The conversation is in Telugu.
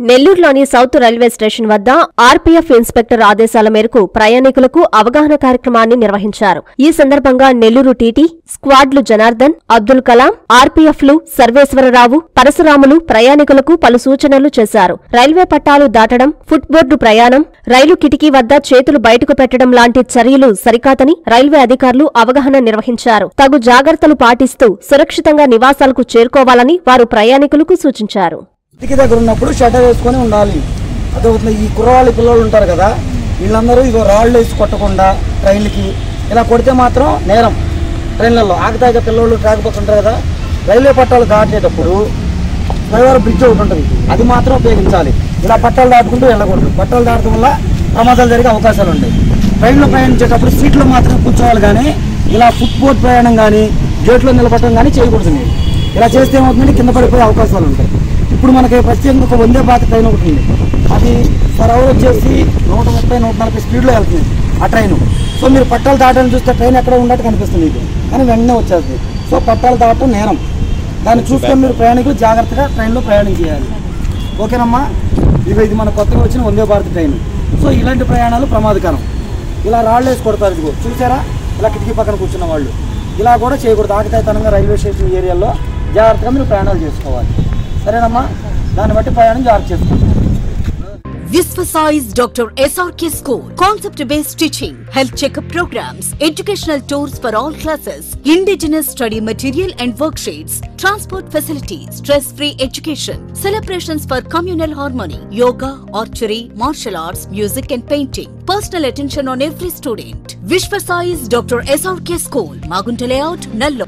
నెల్లూరులోని సౌత్ రైల్వే స్టేషన్ వద్ద ఆర్పీఎఫ్ ఇన్స్పెక్టర్ ఆదేశాల మేరకు ప్రయాణికులకు అవగాహన కార్యక్రమాన్ని నిర్వహించారు. ఈ సందర్భంగా నెల్లూరు టీటీ స్క్వాడ్లు జనార్దన్, అబ్దుల్ కలాం, ఆర్పీఎఫ్లు సర్వేశ్వరరావు, పరశురాములు ప్రయాణికులకు పలు సూచనలు చేశారు. రైల్వే పట్టాలు దాటడం, ఫుట్బోర్డు ప్రయాణం, రైలు కిటికీ వద్ద చేతులు బయటకు పెట్టడం లాంటి చర్యలు సరికాదని రైల్వే అధికారులు అవగాహన నిర్వహించారు. తగు జాగ్రత్తలు పాటిస్తూ సురక్షితంగా నివాసాలకు చేరుకోవాలని వారు ప్రయాణికులకు సూచించారు. కిటికీ దగ్గర ఉన్నప్పుడు షటర్ వేసుకొని ఉండాలి. అదొకటి ఈ కుర్రవాళ్ళ పిల్లలు ఉంటారు కదా, వీళ్ళందరూ ఇదో రాళ్ళు వేసి కొట్టకుండా ట్రైన్లకి ఇలా కొడితే మాత్రం నేరం. ట్రైన్లలో ఆగతాయిగా పిల్లలు ట్రాక్ పక్క ఉంటారు కదా, రైల్వే పట్టాలు దాటేటప్పుడు ఫ్లైఓవర్ బ్రిడ్జ్ ఒకటి ఉంటుంది, అది మాత్రం ఉపయోగించాలి. ఇలా పట్టాలు దాటుకుంటూ వెళ్ళకూడదు. పట్టాలు దాటడం వల్ల ప్రమాదాలు జరిగే అవకాశాలు ఉంటాయి. ట్రైన్లో ప్రయాణించేటప్పుడు సీట్లో మాత్రం కూర్చోవాలి, కానీ ఇలా ఫుట్బోర్డ్ ప్రయాణం కానీ గేట్లో నిలబడటం కానీ చేయకూడదు. ఇలా చేస్తే ఏమవుతుందంటే కింద పడిపోయే అవకాశాలు ఉంటాయి. ఇప్పుడు మనకి ప్రత్యేకంగా ఒక వందే భారత్ ట్రైన్ ఒకటి ఉంది, అది పర్ అవర్ వచ్చేసి 130-140 స్పీడ్లో వెళ్తుంది ఆ ట్రైన్. సో మీరు పట్టాలు దాటాలని చూస్తే ట్రైన్ ఎక్కడ ఉన్నట్టు కనిపిస్తుంది ఇది, కానీ వెంటనే వచ్చేస్తుంది. సో పట్టాలు దాటం నేరం. దాన్ని చూసుకొని మీరు ప్రయాణికులు జాగ్రత్తగా ట్రైన్లో ప్రయాణం చేయాలి. ఓకేనమ్మా? ఇది మన కొత్తగా వచ్చిన వందే భారత్ ట్రైన్. సో ఇలాంటి ప్రయాణాలు ప్రమాదకరం. ఇలా రాళ్ళు వేసి కొడతారు, ఇదిగో చూసారా, ఇలా కిటికీ పక్కన కూర్చున్న వాళ్ళు ఇలా కూడా చేయకూడదు. ఆకతాయితనంగా రైల్వే స్టేషన్ ఏరియాలో జాగ్రత్తగా మీరు ప్రయాణాలు చేసుకోవాలి. సరేనమ్మా? దాన్ని బట్టి ప్రయాణం జాగ్రత్త చేసుకోండి. Visvasize Dr. SRK School. Concept-based teaching, health checkup programs, educational tours for all classes, indigenous study material and worksheets, transport facilities, stress-free education, celebrations for communal harmony, yoga, archery, martial arts, music and painting. Personal attention on every student. Visvasize Dr. SRK School, Magunta Layout, Nallo.